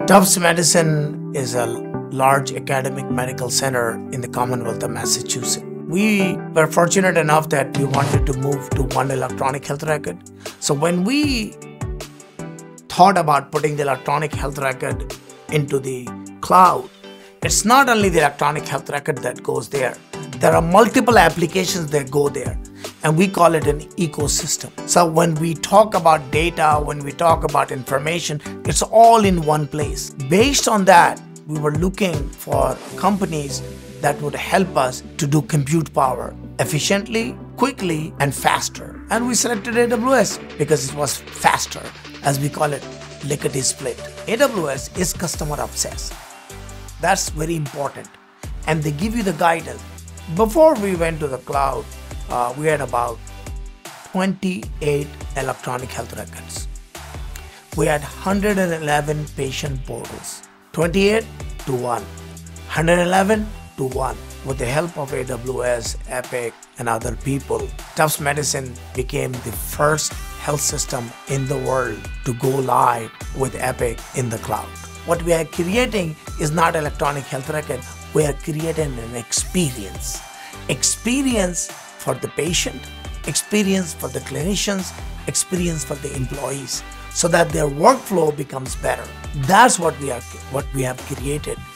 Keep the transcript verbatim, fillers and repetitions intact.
Tufts Medicine is a large academic medical center in the Commonwealth of Massachusetts. We were fortunate enough that we wanted to move to one electronic health record. So when we thought about putting the electronic health record into the cloud, it's not only the electronic health record that goes there. There are multiple applications that go there, and we call it an ecosystem. So when we talk about data, when we talk about information, it's all in one place. Based on that, we were looking for companies that would help us to do compute power efficiently, quickly, and faster. And we selected A W S because it was faster, as we call it, lickety split. A W S is customer obsessed. That's very important. And they give you the guidance. Before we went to the cloud, uh, we had about twenty-eight electronic health records. We had one hundred eleven patient portals. twenty-eight to one. one hundred eleven to one. With the help of A W S, Epic, and other people, Tufts Medicine became the first health system in the world to go live with Epic in the cloud. What we are creating is not electronic health record, we are creating an experience. Experience for the patient, experience for the clinicians, experience for the employees, so that their workflow becomes better. That's what we are, what we have created.